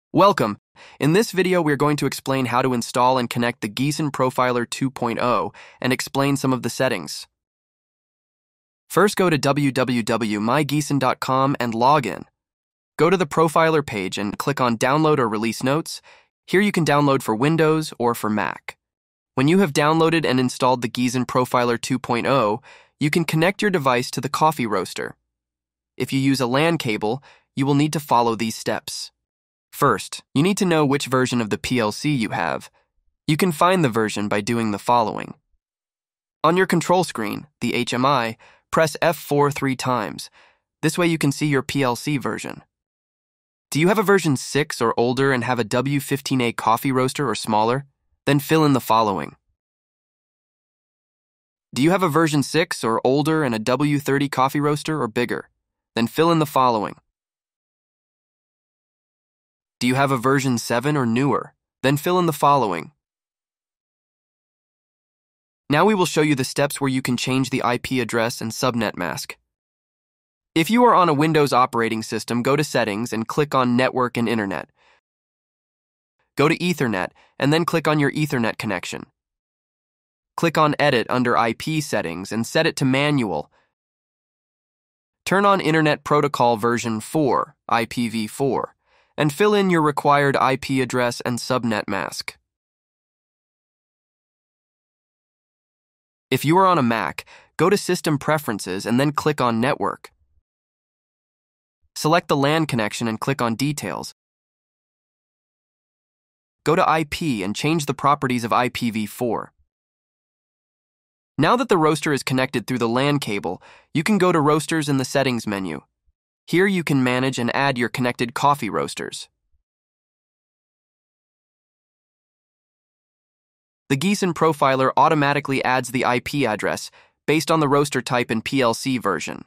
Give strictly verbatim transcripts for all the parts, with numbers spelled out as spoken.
Welcome! In this video, we're going to explain how to install and connect the Geeson Profiler two point oh and explain some of the settings. First, go to w w w dot my geeson dot com and log in. Go to the Profiler page and click on Download or Release Notes. Here you can download for Windows or for Mac. When you have downloaded and installed the Geeson Profiler two point oh, you can connect your device to the coffee roaster. If you use a LAN cable, you will need to follow these steps. First, you need to know which version of the P L C you have. You can find the version by doing the following. On your control screen, the H M I, press F four three times. This way you can see your P L C version. Do you have a version six or older and have a W fifteen A coffee roaster or smaller? Then fill in the following. Do you have a version six or older and a W thirty coffee roaster or bigger? Then fill in the following. Do you have a version seven or newer? Then fill in the following. Now we will show you the steps where you can change the I P address and subnet mask. If you are on a Windows operating system, go to Settings and click on Network and Internet. Go to Ethernet and then click on your Ethernet connection. Click on Edit under I P settings and set it to Manual. Turn on Internet Protocol version four, I P v four. And fill in your required I P address and subnet mask. If you are on a Mac, go to System Preferences and then click on Network. Select the LAN connection and click on Details. Go to I P and change the properties of I P v four. Now that the roaster is connected through the LAN cable, you can go to Roasters in the Settings menu. Here you can manage and add your connected coffee roasters. The Geeson Profiler automatically adds the I P address based on the roaster type and P L C version.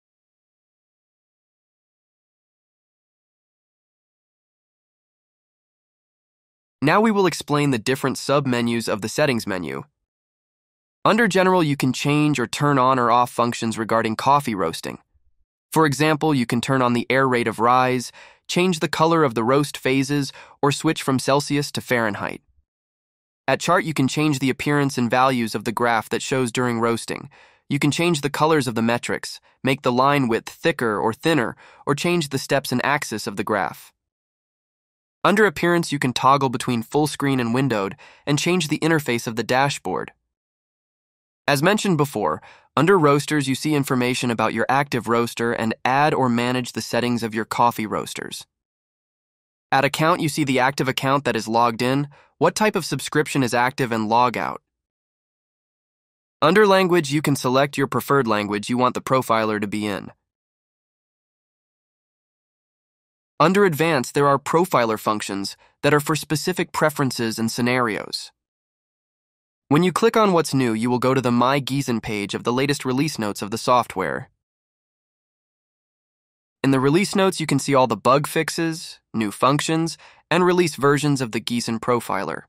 Now we will explain the different sub-menus of the Settings menu. Under General, you can change or turn on or off functions regarding coffee roasting. For example, you can turn on the air rate of rise, change the color of the roast phases, or switch from Celsius to Fahrenheit. At Chart, you can change the appearance and values of the graph that shows during roasting. You can change the colors of the metrics, make the line width thicker or thinner, or change the steps and axis of the graph. Under Appearance, you can toggle between full screen and windowed and change the interface of the dashboard. As mentioned before, under Roasters, you see information about your active roaster and add or manage the settings of your coffee roasters. At Account, you see the active account that is logged in, what type of subscription is active, and log out. Under Language, you can select your preferred language you want the profiler to be in. Under Advanced, there are profiler functions that are for specific preferences and scenarios. When you click on what's new, you will go to the My Geeson page of the latest release notes of the software. In the release notes, you can see all the bug fixes, new functions, and release versions of the Geeson Profiler.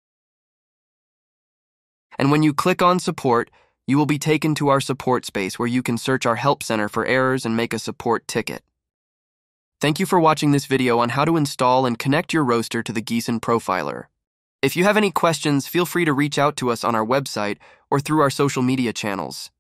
And when you click on Support, you will be taken to our support space where you can search our help center for errors and make a support ticket. Thank you for watching this video on how to install and connect your roaster to the Geeson Profiler. If you have any questions, feel free to reach out to us on our website or through our social media channels.